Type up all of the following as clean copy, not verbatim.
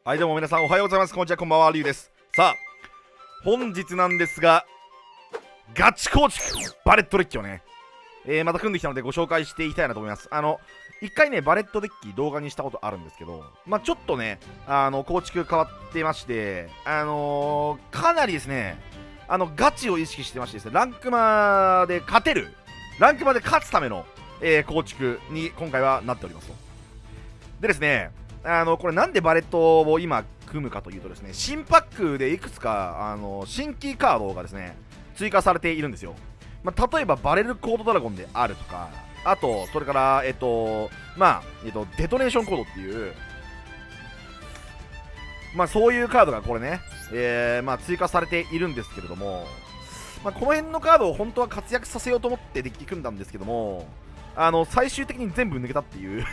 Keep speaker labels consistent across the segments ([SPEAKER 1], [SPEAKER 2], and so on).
[SPEAKER 1] はい、どうも皆さんおはようございます。こんにちは、こんばんは、りゅうです。さあ、本日なんですが、ガチ構築バレットデッキをね、また組んできたのでご紹介していきたいなと思います。一回ね、バレットデッキ動画にしたことあるんですけど、まあちょっとね、構築変わってまして、かなりですね、ガチを意識してましてですね、ランクマで勝てる、ランクマで勝つための、構築に今回はなっておりますと。でですね、これなんでバレットを今組むかというとですね、新パックでいくつか、新規カードがですね、追加されているんですよ。まあ、例えばバレルコードドラゴンであるとか、あと、それから、デトネーションコードっていう、まあ、そういうカードがこれね、追加されているんですけれども、まあ、この辺のカードを本当は活躍させようと思ってデッキ組んだんですけども、最終的に全部抜けたっていう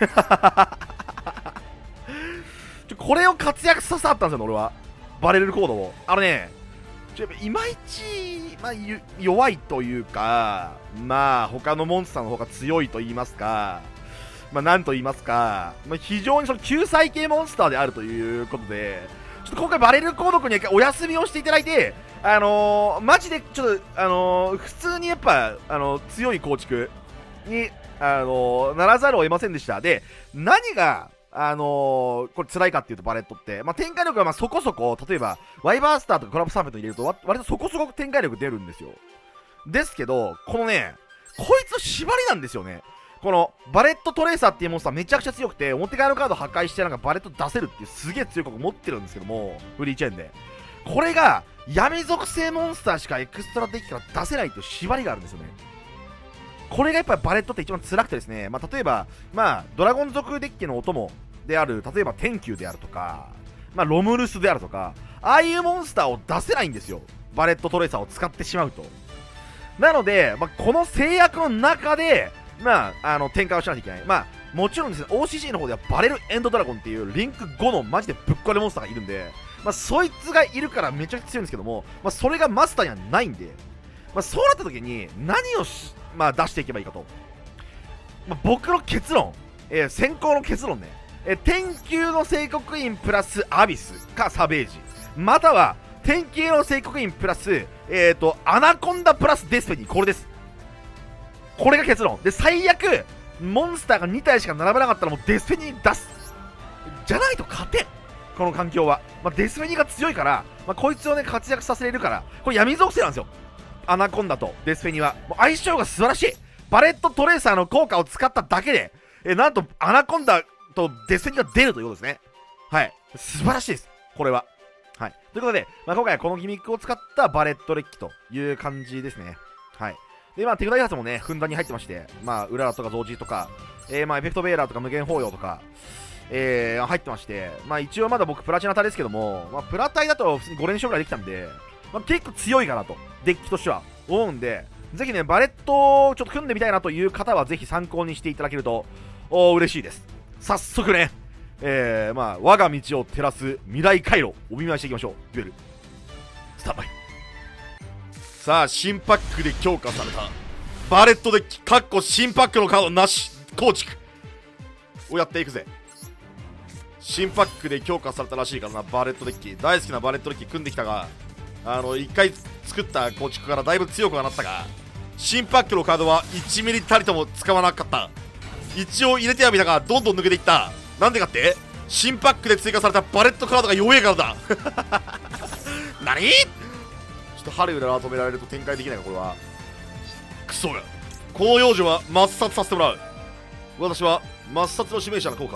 [SPEAKER 1] これを活躍させたったんですよ、俺は。バレルコードを。いまいち、まあ、弱いというか、まあ、他のモンスターの方が強いと言いますか、まあ、なんと言いますか、まあ、非常にその救済系モンスターであるということで、ちょっと今回バレルコード君にはお休みをしていただいて、マジでちょっと、普通にやっぱ、強い構築に、ならざるを得ませんでした。で、何が、これ辛いかっていうと、バレットって、まあ、展開力がまあそこそこ、例えばワイバースターとかコラボサーフェットに入れると割とそこそこ展開力出るんですよ。ですけど、このね、こいつの縛りなんですよね。このバレットトレーサーっていうモンスターめちゃくちゃ強くて、表側のカード破壊してなんかバレット出せるっていうすげえ強いこと持ってるんですけども、フリーチェーンでこれが闇属性モンスターしかエクストラデッキから出せないっていう縛りがあるんですよね。これがやっぱりバレットって一番辛くてですね、まあ、例えば、まあ、ドラゴン族デッキのお供である、例えば天球であるとか、まあ、ロムルスであるとか、ああいうモンスターを出せないんですよ、バレットトレーサーを使ってしまうと。なので、まあ、この制約の中で、まあ、展開をしなきゃいけない。まあ、もちろんですね、OCG の方ではバレルエンドドラゴンっていうリンク5のマジでぶっ壊れモンスターがいるんで、まあ、そいつがいるからめちゃくちゃ強いんですけども、まあ、それがマスターにはないんで、まあ、そうなった時に何をまあ、出していけばいいかと。まあ、僕の結論、先行の結論ね、天球の聖刻印プラスアビスかサベージ、または天球の聖刻印プラス、アナコンダプラスデスペニー、これです。これが結論で、最悪モンスターが2体しか並べなかったらもうデスペニー出すじゃないと勝てん、この環境は。まあ、デスペニーが強いから、まあ、こいつをね活躍させれるから、これ闇属性なんですよ、アナコンダとデスペニは。もう相性が素晴らしい。バレットトレーサーの効果を使っただけで、なんとアナコンダとデスペニが出るということですね。はい。素晴らしいです。これは。はい。ということで、まあ、今回はこのギミックを使ったバレットデッキという感じですね。はい。で、まあ、手札開発もね、ふんだんに入ってまして、まあ、ウララとか増持とか、まあ、エフェクトベーラーとか無限包容とか、入ってまして、まあ、一応まだ僕プラチナタですけども、まあ、プラタイだと普通に5連勝ぐらいできたんで、まあ、結構強いかなと、デッキとしては思うんで、ぜひね、バレットをちょっと組んでみたいなという方は、ぜひ参考にしていただけると嬉しいです。早速ね、まあ、我が道を照らす未来回路、お見舞いしていきましょう。デュエル、スタンバイ。さあ、新パックで強化されたバレットデッキ、かっこ新パックのカードなし構築をやっていくぜ。新パックで強化されたらしいからな、バレットデッキ。大好きなバレットデッキ組んできたが、1回作った構築からだいぶ強くはなったが、新パックのカードは1ミリたりとも使わなかった。一応入れてはみたがどんどん抜けていった。なんでかって、新パックで追加されたバレットカードが弱えからだ何、ちょっと春裏は止められると展開できないか、これは。クソが、この幼女は抹殺させてもらう。私は抹殺の指名者の効果、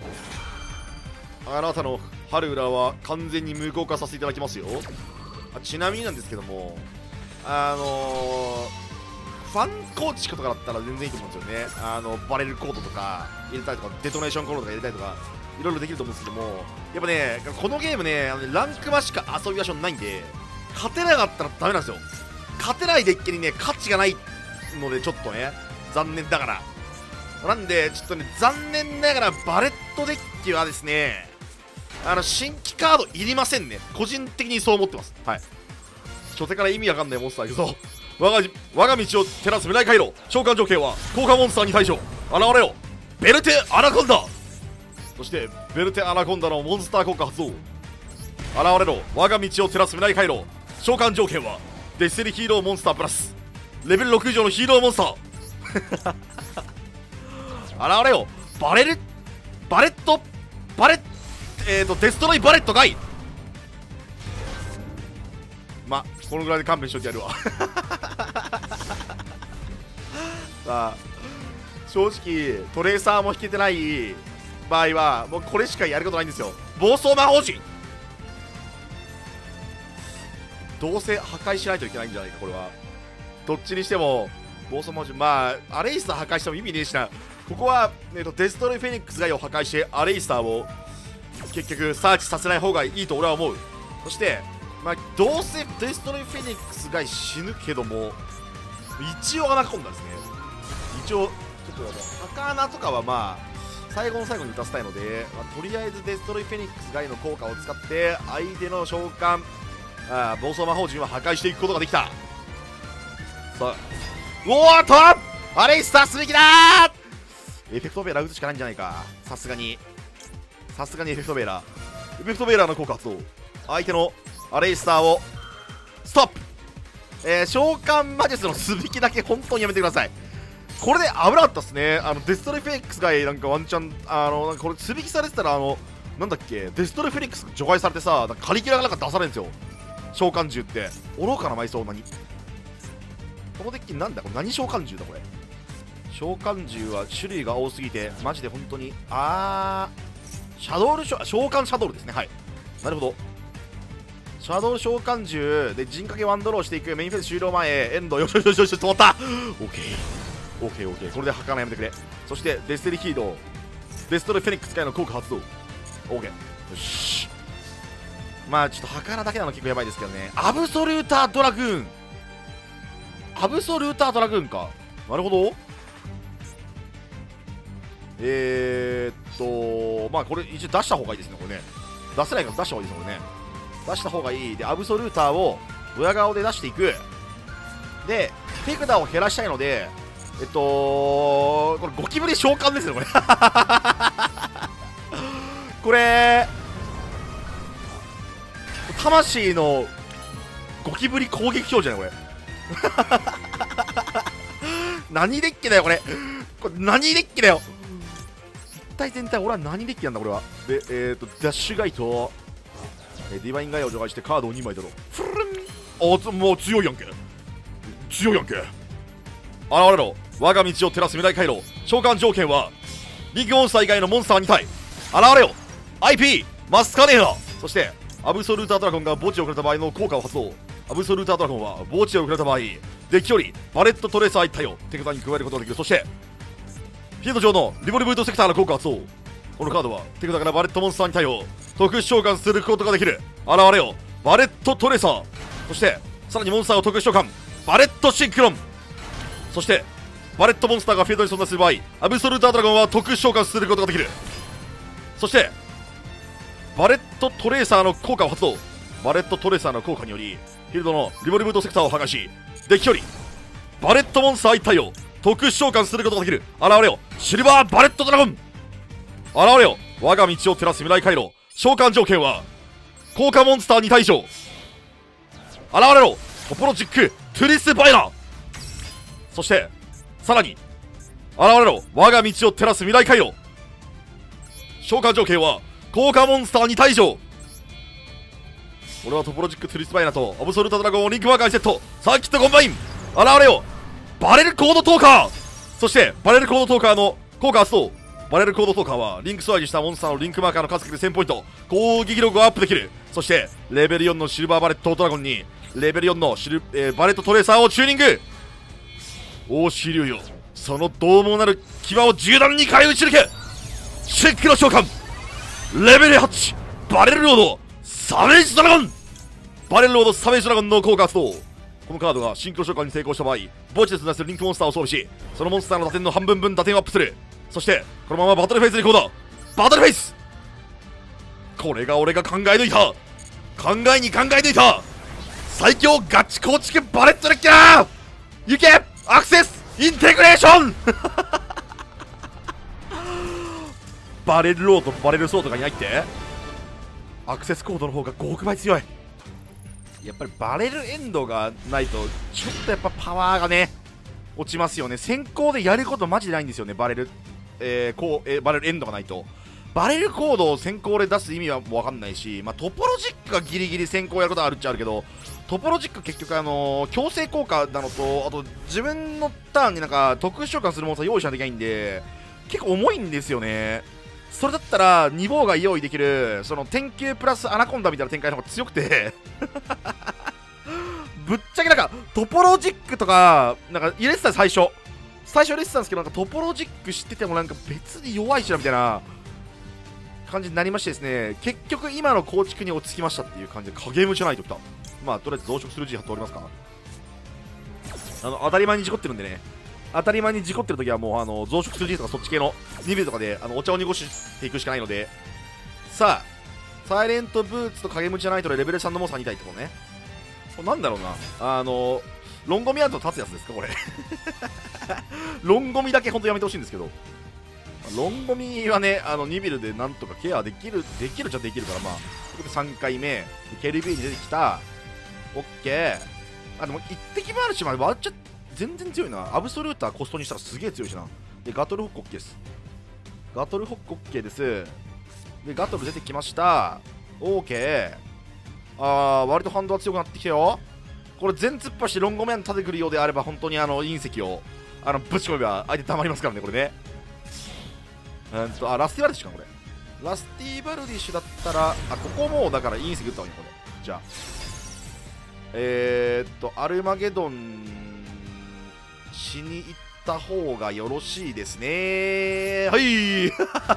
[SPEAKER 1] あなたの春裏は完全に無効化させていただきますよ。ちなみになんですけども、ファン構築とかだったら全然いいと思うんですよね。バレルコードとか入れたりとか、デトネーションコードとか入れたりとか、いろいろできると思うんですけども、やっぱね、このゲームね、ランクマしか遊び場所ないんで、勝てなかったらダメなんですよ。勝てないデッキにね、価値がないので、ちょっとね、残念ながら。なんで、ちょっとね、残念ながら、バレットデッキはですね、新規カードいりませんね。個人的にそう思ってます。はい。初手から意味わかんないモンスターいくぞ。我が道を照らす未来回路、召喚条件は効果モンスターに対処。現れよ、ベルテ・アナコンダ。 そしてベルテアナコンダのモンスター効果発動。現れろ我が道を照らす未来回路。召喚条件はデスティニヒーローモンスタープラスレベル6以上のヒーローモンスター現れよバレットデストロイバレットかい。ま、このぐらいで勘弁しといてやるわさあ正直トレーサーも引けてない場合はもうこれしかやることないんですよ。暴走魔法陣どうせ破壊しないといけないんじゃないか。これはどっちにしても暴走魔法陣、まあアレイスター破壊しても意味ねえしな。ここは、デストロイフェニックスガイを破壊してアレイスターを結局サーチさせない方がいいと俺は思う。そしてまあどうせデストロイフェニックスガイ死ぬけども一応アナコンダですね。一応ちょっと赤穴とかはまあ最後の最後に打たせたいので、まあ、とりあえずデストロイフェニックスガイの効果を使って相手の召喚暴走魔法陣は破壊していくことができた。さあおーっとアレイスターすべきだー。エフェクトベーラー打つしかないんじゃないか。さすがにエフェクトベーラーの効果発動。相手のアレイスターをストップ。召喚魔術の素引きだけ本当にやめてください。これで危なかったっすね。デストロイフェニックスがなんかワンチャンなんかこれ素引きされてたらなんだっけデストロイフェニックス除外されてさ、なんかカリキュラがなんか出されるんですよ。召喚獣って愚かな埋葬。何このデッキなんだこれ。何召喚獣だこれ。召喚獣は種類が多すぎてマジで本当にシャドウル召喚シャドウルですね。はい、なるほど。シャドウ召喚獣で陣掛けワンドローしていく。メインフェーズ終了前エンド。よしよしよしよし止まった。オッケーこれで吐かないやめてくれ。そしてデステリヒーローデストロイフェニックス界の効果発動。オッケーよし。まあちょっと吐かなだけなの結構やばいですけどね。アブソルータードラグーンか。なるほど。まあこれ一応出した方がいいですね。これね出せないから出した方がいいですね。これね出した方がいい。でアブソルーターをドヤ顔で出していく。で手札を減らしたいのでこれゴキブリ召喚ですよこれこれ魂のゴキブリ攻撃表じゃないこれ何デッキだよこれ何デッキだよ。全体俺は何デッキなんだこれは。でダッシュガイとディバインガイを除外してカードを2枚取ろう。フルンもう強いやんけ。現れろ我が道を照らす未来回路。召喚条件はリンクモンスター以外のモンスター2体。現れよ IP マスカネーナ。そしてアブソルータードラゴンが墓地をくれた場合の効果を発動。アブソルータードラゴンは墓地をくれた場合デッキよりバレットトレーサー1体を手札に加えることができる。そしてフィールド上のリボルブートセクターの効果発動。このカードは手札からバレットモンスター2体を特殊召喚することができる。現れよバレットトレーサー。そしてさらにモンスターを特殊召喚バレットシンクロン。そしてバレットモンスターがフィールドに存在する場合アブソルータードラゴンは特殊召喚することができる。そしてバレットトレーサーの効果を発動。バレットトレーサーの効果によりフィールドのリボルブートセクターを破壊しデッキよりバレットモンスター1体を特殊召喚することができる。現れよシルバーバレットドラゴン。現れよ我が道を照らす未来回路。召喚条件は効果モンスター2体以上。現れろトポロジックトゥリスバイラー。そしてさらに現れろ我が道を照らす未来回路。召喚条件は効果モンスター2体以上。俺はトポロジックトゥリスバイラーとアブソルータドラゴンをリンクマーカーにセット。サーキットコンバイン。現れよバレルコードトーカー。そしてバレルコードトーカーの効果発動。バレルコードトーカーはリンクスワイにしたモンスターのリンクマーカーの数かける1000ポイント攻撃力をアップできる。そしてレベル4のシルバーバレットドラゴンにレベル4のバレットトレーサーをチューニング。大志竜よその獰猛なる牙を銃弾に変え撃ち抜け。シックの召喚レベル8バレルロードサメージドラゴン。バレルロードサメージドラゴンの効果発動。このカードがシンクロ召喚に成功した場合墓地で存在するリンクモンスターを装備しそのモンスターの打点の半分分打点をアップする。そしてこのままバトルフェイスに行こうだ。バトルフェイス。これが俺が考え抜いた最強ガチ構築バレットデッキだ。行けアクセスインテグレーションバレルローとバレルソーとかに入ってアクセスコードの方が5億倍強い。やっぱりバレルエンドがないとちょっとやっぱパワーがね落ちますよね。先行でやることマジでないんですよね。バレルバレルエンドがないとバレルコードを先行で出す意味はもう分かんないし、まあ、トポロジックがギリギリ先行やることはあるっちゃあるけど、トポロジック結局強制効果なのと、あと自分のターンになんか特殊召喚するものを用意しなきゃいけないんで結構重いんですよね。それだったら2妨害用意できるその天球プラスアナコンダみたいな展開の方が強くてぶっちゃけなんかトポロジックとかなんか入れてた最初入れてたんですけど、なんかトポロジック知っててもなんか別に弱いしなみたいな感じになりましてですね、結局今の構築に落ち着きましたっていう感じで影武者ないときた。まあとりあえず増殖する字貼っておりますか。当たり前に事故ってるんでね、当たり前に事故ってるときはもう増殖する字とかそっち系のニベルとかでお茶を濁していくしかないので、さあサイレントブーツと影武者ナイトでレベル3のモンスターにいたいってことね。これなんだろうな、ロンゴミアート立つやつですかこれロンゴミだけほんとやめてほしいんですけど、ロンゴミはねニビルでなんとかケアできるっちゃできるから、まあここで3回目ケルビーに出てきた。オッケー。でも一滴もあるし、まあ、割っちゃ全然強いな。アブソルーターコストにしたらすげえ強いしな。でガトルホックオッケーです。ガトルホックオッケーです。でガトル出てきました。オーケー。割とハンドは強くなってきたよ。これ全突破してロンゴメン立ててくるようであれば本当に隕石をぶち込めば相手たまりますからね、これね。ラスティバルディッシュか、これ。ラスティバルディッシュだったら、ここもうだから隕石打った方がいい、これ。じゃあ。アルマゲドンしに行った方がよろしいですね。はい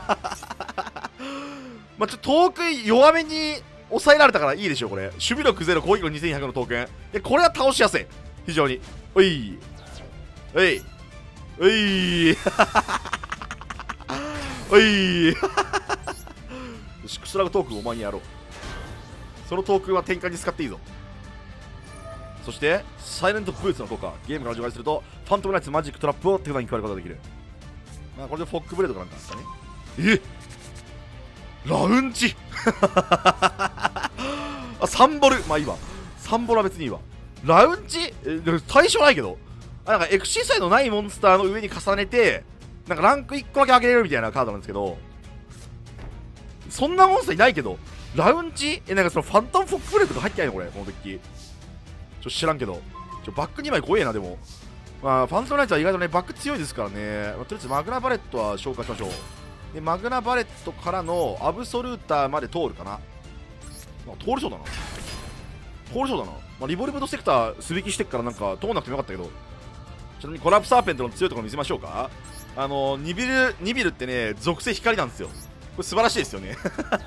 [SPEAKER 1] まあちょっと遠く弱めに抑えられたからいいでしょう、これ。守備力0、攻撃力2100のトークン。で、これは倒しやすい。非常に。おい。おい。おい。おい。よし、クスラグトークンお前にやろう。そのトークンは転換に使っていいぞ。そして、サイレントブーツの効果。ゲームから除外すると、ファントムナイツマジックトラップを手札に加えることができる。まあ、これでフォックブレードかなんかですかね。ラウンジサンボル。まあいいわ。サンボルは別にいいわ。ラウンジ対象ないけど。なんかエクシーサイドないモンスターの上に重ねて、なんかランク1個だけ上げれるみたいなカードなんですけど、そんなモンスターいないけど、ラウンジなんかそのファントムフォックブレードが入ってないのこれ、この時。知らんけど。バック2枚怖えな、でも。まあ、ファントムナイツは意外とね、バック強いですからね。とりあえずマグナバレットは消化しましょう。で、マグナバレットからのアブソルーターまで通るかな。通りそうだな。通りそうだな。まあ、リボルブドセクター素引きしてっからなんか通んなくてもよかったけど。ちなみにコラプサーペントの強いところ見せましょうか。ニビルってね、属性光なんですよ。これ素晴らしいですよね。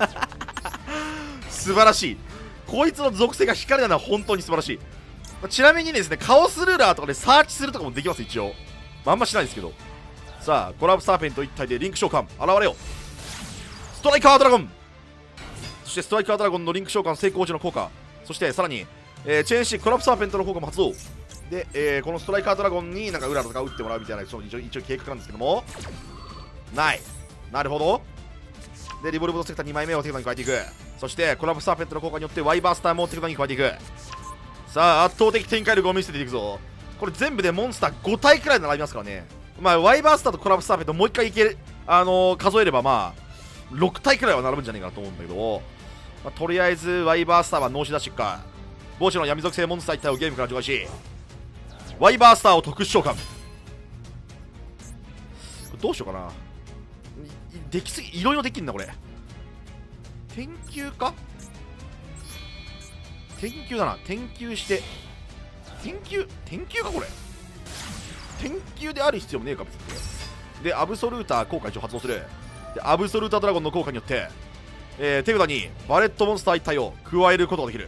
[SPEAKER 1] 素晴らしい。こいつの属性が光なのは本当に素晴らしい。ちなみにですね、カオスルーラーとかでサーチするとかもできます、一応。まあ、あんましないですけど。さあ、コラプサーペント一体でリンク召喚、現れよ。ストライカードラゴン。そしてストライカードラゴンのリンク召喚成功時の効果。そしてさらに、チェーンシーコラプサーペントの効果も発動。で、このストライカードラゴンになんかウラとか打ってもらうみたいな、一応計画なんですけども。ない。なるほど。で、リボルブドセクター2枚目を手札に加えていく。そして、コラプサーペントの効果によってワイバースターも手札に加えていく。さあ、圧倒的展開力を見せていくぞ。これ全部でモンスター5体くらい並びますからね。まあ、ワイバースターとコラプサーペントもう一回いける、数えればまあ、6体くらいは並ぶんじゃないかなと思うんだけど、まあ、とりあえず、ワイバースターは脳死出していくか。墓地の闇属性モンスター一体をゲームから除外し、ワイバースターを特殊召喚。どうしようかな。できすぎ、いろいろできるんだ、これ。天球か天球だな。天球して。天球かこれ。天球である必要もねえか別に。で、アブソルーター効果一応発動する。で、アブソルータードラゴンの効果によって、手札にバレットモンスター一体を加えることができる。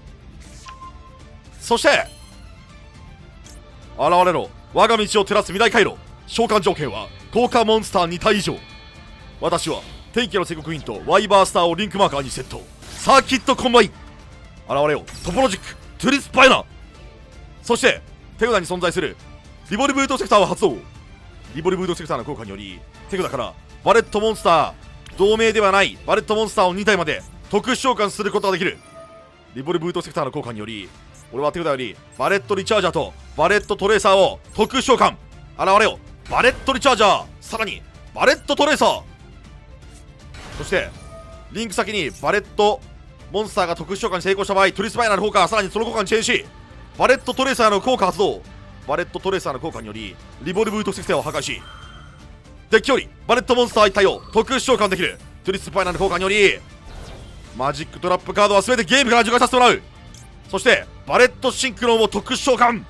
[SPEAKER 1] そして、現れろ。我が道を照らす未来回路。召喚条件は、効果モンスター2体以上。私は、天気の宣告ヒント、ワイバースターをリンクマーカーにセット。サーキットコンバイン。現れよ。トポロジック、トゥリスパイナ。そして、手札に存在する、リボルブートセクターを発動。リボルブートセクターの効果により、手札から、バレットモンスター、 同盟ではないバレットモンスターを2体まで特殊召喚することができる。リボルブートセクターの効果により、俺は手札よりバレットリチャージャーとバレットトレーサーを特殊召喚。現れよバレットリチャージャー、さらにバレットトレーサー。そしてリンク先にバレットモンスターが特殊召喚に成功した場合、トリスパイナル効果、さらにその効果にチェンジし、バレットトレーサーの効果発動。バレットトレーサーの効果によりリボルブートセクターを破壊し、デッキよりバレットモンスター1体を特殊召喚できる。トリスパイナル効果によりマジックトラップカードは全てゲームから除外させてもらう。そしてバレットシンクロンを特殊召喚。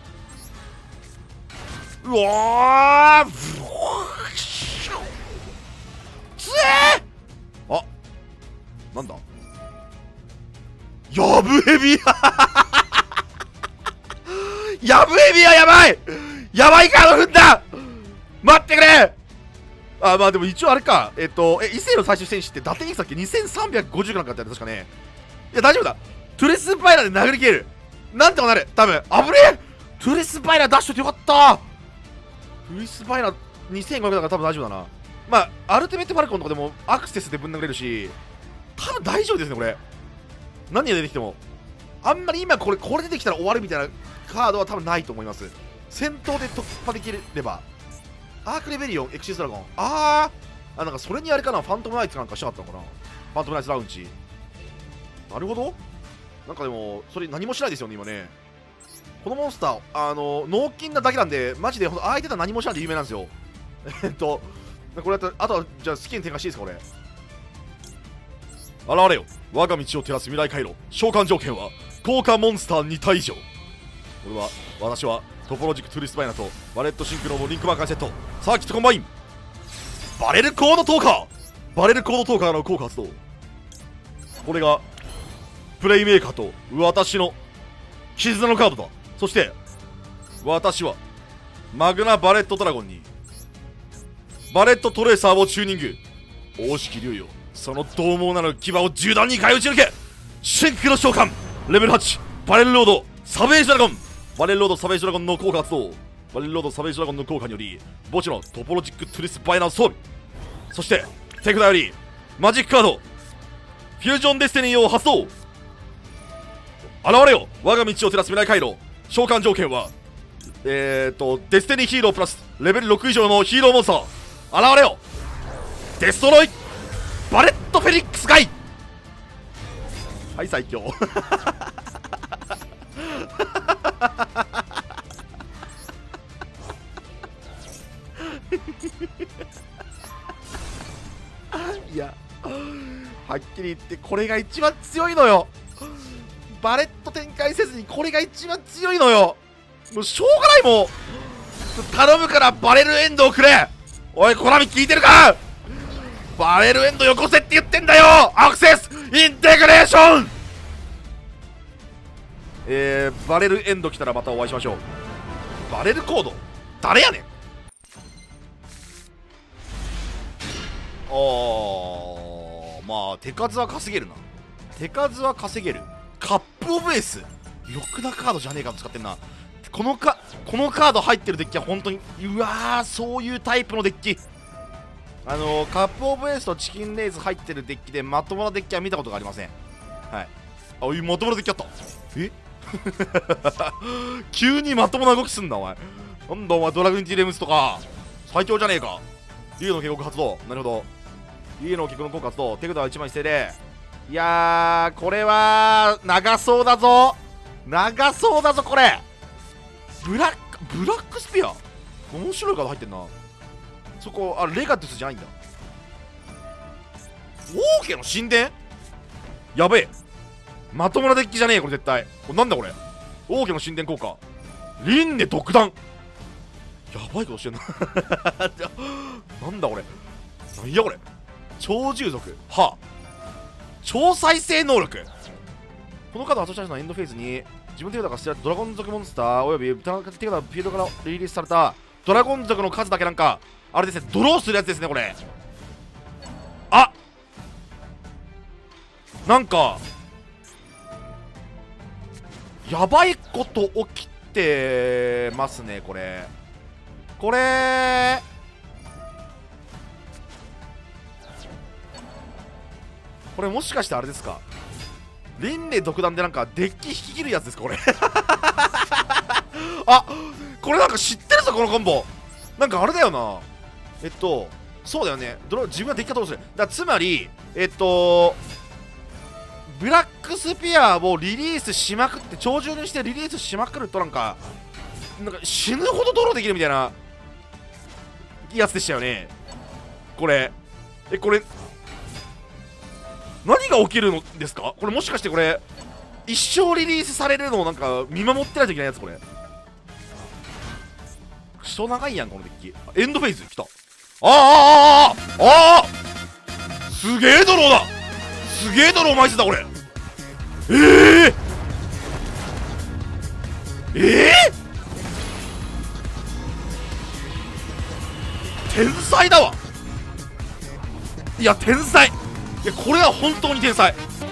[SPEAKER 1] うわーつえー、あ、なんだヤブヘビヤブヘビはやばい、やばいカード踏んだ。待ってくれ。あ、まあでも一応あれか、異性の最終戦士って打点いくつだっけ、2350なんかってある、確かね。いや大丈夫だ、トゥレスパイラーで殴り切れる。なんとかなる、多分。危ねえ、トゥレスパイラー出しといてよかった。トゥレスパイラー2500だから多分大丈夫だな。まあアルティメットファルコンとかでもアクセスでぶん殴れるし、多分大丈夫ですねこれ。何が出てきてもあんまり今これ出てきたら終わるみたいなカードは多分ないと思います。戦闘で突破できれば。アークレベリオン、エクシスドラゴン。なんかそれにあれかな、ファントムナイツなんかしたかったのかな。ファントムナイツラウンジ。なるほど。なんかでも、それ何もしないですよね、今ね。このモンスター、脳筋なだけなんで、マジで、相手とは何もしないで有名なんですよ。これだと、あとは、じゃあ好きに展開していいですか、これ。現れよ。我が道を照らす未来回路。召喚条件は、効果モンスター2体以上。私は、トポロジックトゥリスパイナとバレットシンクロンをリンクマーカーセット。サーキットコンバイン。バレルコードトーカー。バレルコードトーカーの効果発動。これがプレイメーカーと私の絆のカードだ。そして私はマグナバレットドラゴンにバレットトレーサーをチューニング。大式竜よ、その獰猛なる牙を銃弾2回撃ち抜け。シンクロ召喚レベル8バレルロードサベージドラゴン。バレルロードサベージドラゴンの効果発動。バレルロードサベージドラゴンの効果により墓地のトポロジックトゥリスバイナー装備。そして手札よりマジックカードフュージョンデスティニーを発動。現れよ我が道を照らす未来回路。召喚条件はデスティニーヒーロープラスレベル6以上のヒーローモンスター。現れよデストロイバレットフェニックスガイ。はい、最強いや、はっきり言ってこれが一番強いのよ。バレット展開せずにこれが一番強いのよ。もうしょうがないもん。頼むからバレルエンドをくれ。おいコナミ聞いてるか。バレルエンドよこせって言ってんだよ。アクセスインテグレーション。バレルエンド来たらまたお会いしましょう。バレルコード誰やねん。まあ手数は稼げるな。手数は稼げる。カップオブエース、ろくなカードじゃねえかと使ってんな。このカード入ってるデッキは本当にうわー、そういうタイプのデッキ。カップオブエースとチキンレイズ入ってるデッキでまともなデッキは見たことがありません。はい。まともなデッキあった。え急にまともな動きすんだお前。なんだお前、ドラグンティレムスとか最強じゃねえか。竜の警告発動。なるほど、竜の警告の効果発動。手札は1枚捨てで、いやーこれは長そうだぞ。長そうだぞこれ。ブラックスピア面白いカード入ってんな。そこレガトゥスじゃないんだ。王家の神殿やべえ、まともなデッキじゃねえこれ絶対。これなんだこれ。王家の神殿効果輪廻独断。やばいことしてんななんだこれ。なんやこれ。超従属はあ、超再生能力。このカード発動したのはエンドフェーズに自分手札が捨てられたドラゴン族モンスターおよび手札フィールドからリリースされたドラゴン族の数だけなんかあれですね、ドローするやつですねこれ。なんかやばいこと起きてますねこれ。 これもしかしてあれですか、輪廻独断でなんかデッキ引き切るやつですかこれあ、これなんか知ってるぞこのコンボ。なんかあれだよな、そうだよね、自分はデッキがどうするだ、つまりブラックスピアをリリースしまくって、超重にしてリリースしまくるとなんか死ぬほどドローできるみたいなやつでしたよねこれ。これ何が起きるのですかこれ。もしかしてこれ一生リリースされるのをなんか見守ってないといけないやつこれ。クソ長いやんこのデッキ。エンドフェイズ来た。すげえドローだ、すげえドロー枚数だこれ。天才だわ。いや天才、いやこれは本当に天才。